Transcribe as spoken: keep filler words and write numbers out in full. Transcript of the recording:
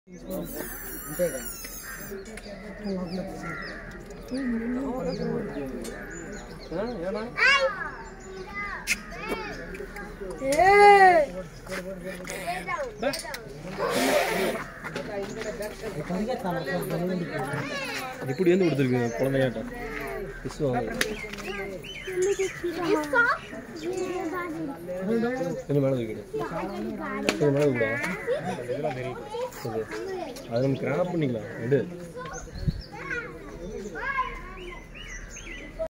இப்படி வந்து கொடுத்துருக்குங்க குழந்தையாட்டம் பிஸ் வாங்க என்ன மேலே இருக்குது மேலே கூட அது நம்ம கிராப் பண்ணிக்கலாம் எடு